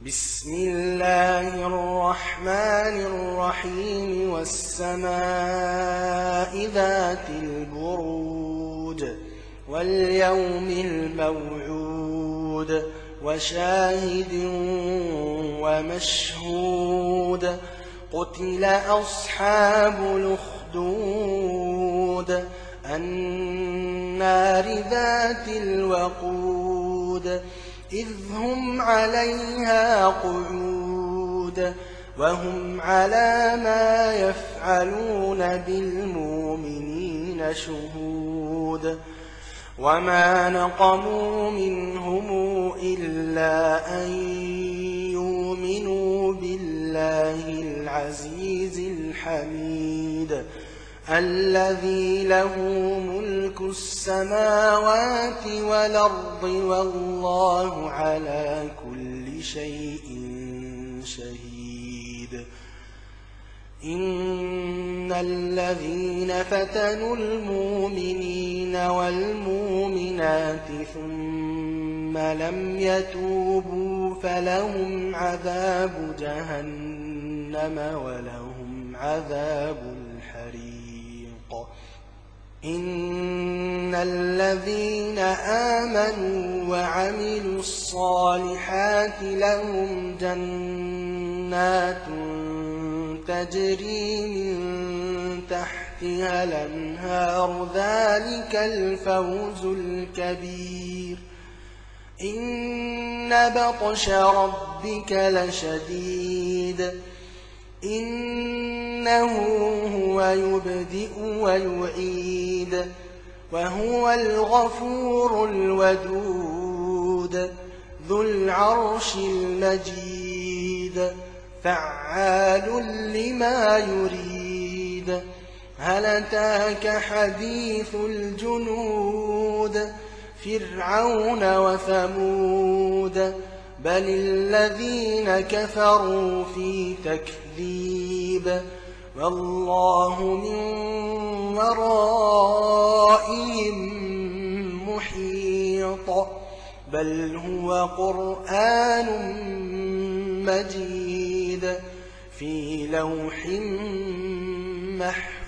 بسم الله الرحمن الرحيم والسماء ذات البروج واليوم الموعود وشاهد ومشهود قتل أصحاب الأخدود النار ذات الوقود إذ هم عليها قعود وهم على ما يفعلون بالمؤمنين شهود وما نقموا منهم إلا أن يؤمنوا بالله العزيز الحميد الذي له ملك السماوات والأرض والله على كل شيء شهيد إن الذين فتنوا المؤمنين والمؤمنات ثم لم يتوبوا فلهم عذاب جهنم ولهم عذاب الحريق إن الذين آمنوا وعملوا الصالحات لهم جنات تجري من تحتها الأنهار ذلك الفوز الكبير إن بطش ربك لشديد إنه هو يبدئ ويعيد وهو الغفور الودود ذو العرش المجيد فعال لما يريد هل أتاك حديث الجنود فرعون وثمود بل الذين كفروا في تكذيب والله من ورائهم محيط بل هو قرآن مجيد في لوح محفوظ